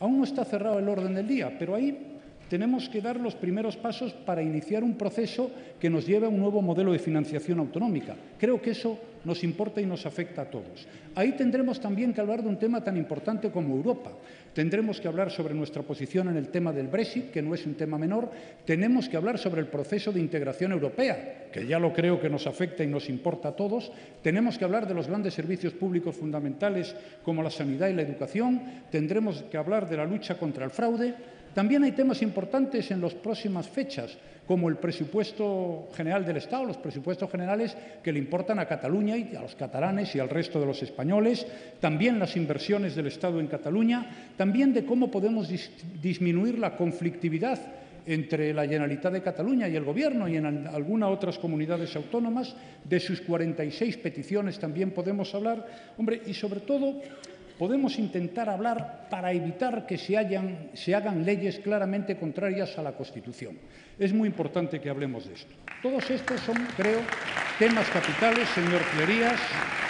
Aún no está cerrado el orden del día, pero ahí tenemos que dar los primeros pasos para iniciar un proceso que nos lleve a un nuevo modelo de financiación autonómica. Creo que eso nos importa y nos afecta a todos. Ahí tendremos también que hablar de un tema tan importante como Europa. Tendremos que hablar sobre nuestra posición en el tema del Brexit, que no es un tema menor. Tenemos que hablar sobre el proceso de integración europea, que ya lo creo que nos afecta y nos importa a todos. Tenemos que hablar de los grandes servicios públicos fundamentales como la sanidad y la educación. Tendremos que hablar de la lucha contra el fraude. También hay temas importantes en las próximas fechas, como el presupuesto general del Estado, los presupuestos generales que le importan a Cataluña y a los catalanes y al resto de los españoles, también las inversiones del Estado en Cataluña, también de cómo podemos disminuir la conflictividad entre la Generalitat de Cataluña y el Gobierno y en algunas otras comunidades autónomas. De sus 46 peticiones también podemos hablar. Hombre, y sobre todo podemos intentar hablar para evitar que se hagan leyes claramente contrarias a la Constitución. Es muy importante que hablemos de esto. Todos estos son, creo, temas capitales, señor Cleries.